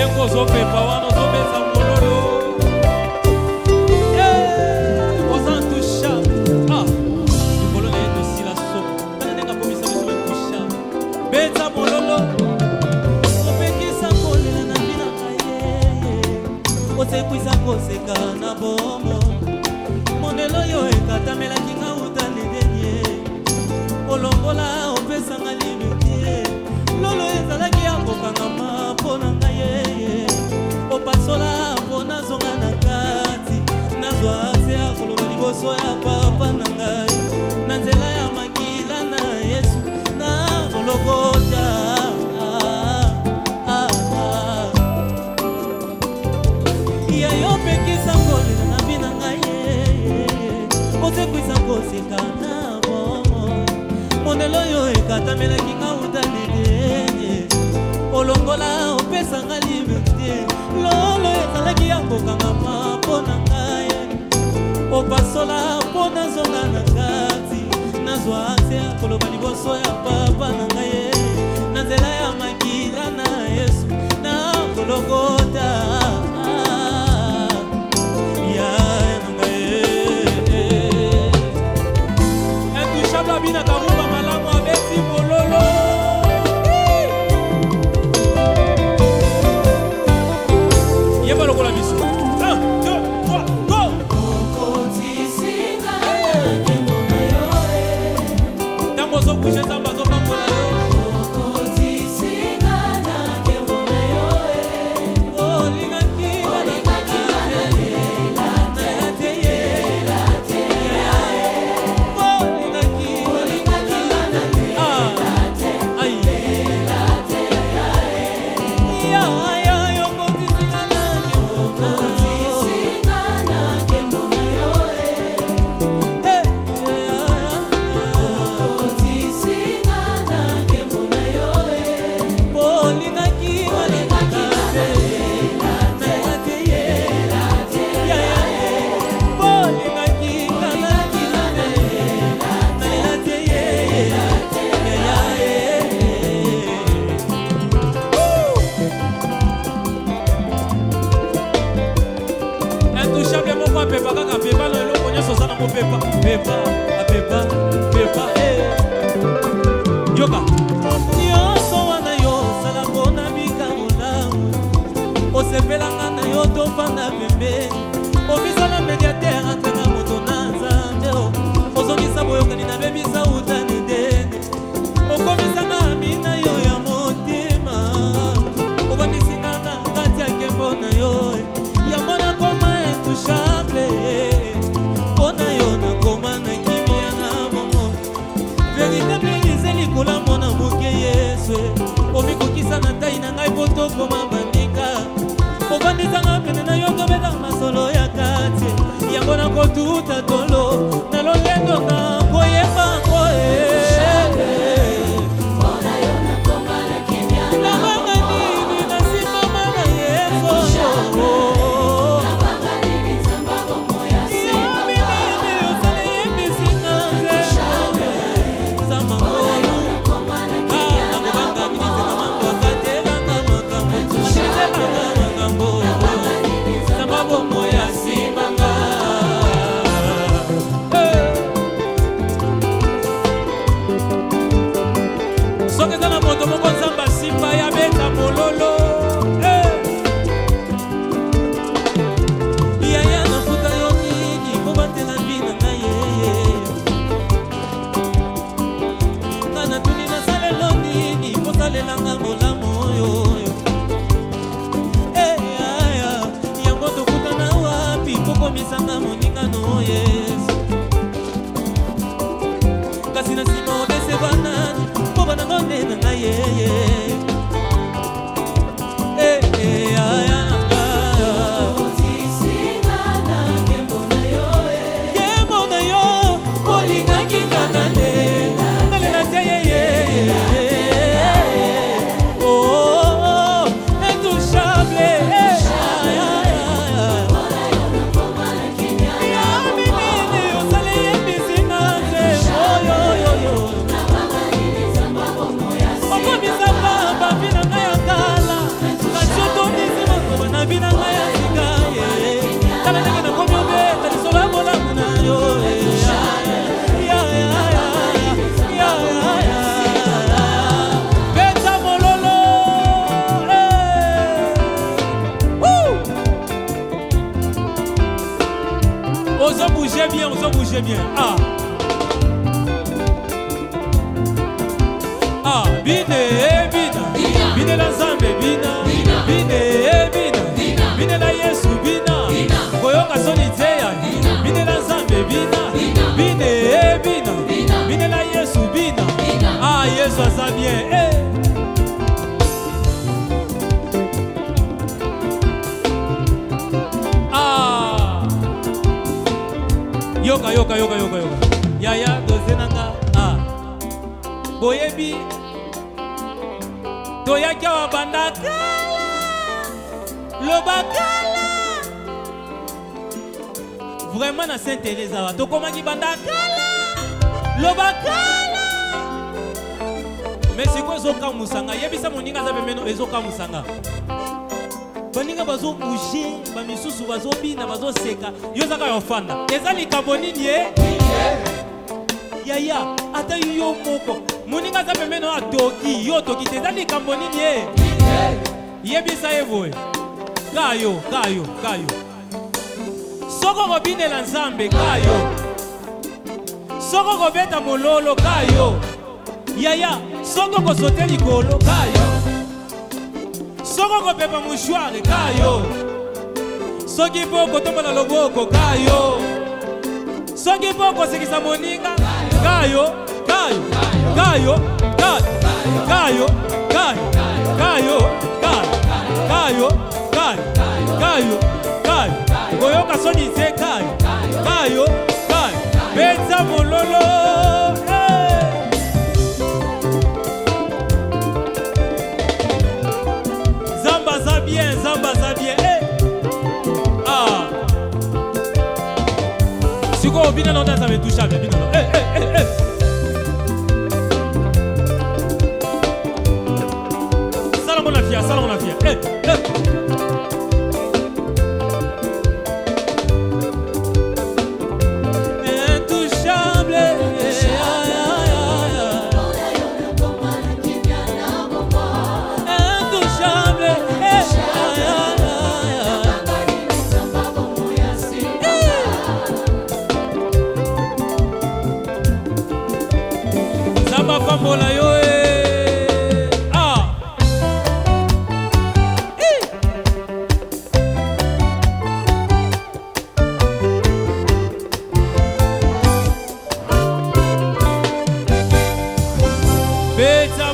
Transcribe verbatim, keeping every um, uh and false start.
Ntango ozopepa wana ozopesa mololo. Eh, oza intouchable. Ah, likolo na ye tosila so. Tala ndenge akomisa biso intouchable. Beta mololo. Opekisa kolela na bina kaye. Osekwisa koseka na bomo. Mondelo yo ekatamelaki nga utali denye. Olongola opesanga liberté. Lolo ezalaki ya kokangama mpona ngai ye. Opasola mpona zonga na kati. Nazwa ase ya koloba liboso ya papa na ngai. Na nzela ya makila na Yesu na kolokota. Ya yo pekisa kolela na bina ngai ye. Osekwisa koseka na bomo. Mondelo yo ekatamelaki nga utaleleye. Olongola opesanga liberté. Lolo ezalaki ya kokangama mpona ngai. Opasola mpona zonga na kati. Nazwa ase ya koloba liboso ya papa na ngai. Na nzela ya makila na Yesu na kolokota. Bina karuba malamu abeti mololo. Yeba lokola biso. un, deux, trois, go! Ntango ozokwisha nzambe azopambola yo. Pepa, pepa, pepa, pepa, eh. Yoka. Yo so wana yo sala bona bikangona. Osepelanga na yo topanga pembe. Obisala mediateur entre na moto na nzambe. Ozongisa boyokani na bebisa utani dene. Okomisa na amina yo ya motema. Obanisina na kati ya kembo na yo. Ya mona koma intouchable. Ona yo na koma na kimia na momo. Véritable liseli kola mona moke Yesu. Omikokisa na tai na ngai poto koma bandika. Obandizanga pene na yo kobeta masolo ya kati. Yango na kotuta tolo. Na lolendo na koyeba koe. Ona yo na koma na kimia na momo. Na sima mana Yesu. bine bina bine la Nzambe bina bine bina bine la Yesu bina koyoka soni teya bine la Nzambe bina bine bina bine la Yesu bina ah Yesu aza bien eh ah yoka yoka yoka yoka yoka yaya dozenanga ah boyebi toyaki awa banda kala loba kala vraiment na Sainte Thérèse awa tokomaki banda kala loba kala mais sikoyo ezokamusanga yebisa moninga aza pembeni ezokamusanga baninga bazobouge bamisusu bazobina bazoseka yo ozaka yofanda eza likambo nini ye yaya ata yo moko moninga aza pembeni atoki yo toki te eza likambo nini ye yebisa ye boye kayo kayo kayo soko kobinela Nzambe kayo soko kobeta mololo kayo yaya soko kosote likolo kayo soko kopepa mouchoir kayo soki mpo kotombola loboko kayo soki mpo kosekisa moninga kayo kayo kayo kayo kayo kayo kayo kayo kayo kayo kayo koyoka soni te kayo kayo kayo beta mololo Zamba za bien Zamba za bien eh ah siko obina na ndanza metusha bina eh eh eh eh sala mona fia sala mona fia eh eh Mola yo eh ah eh beta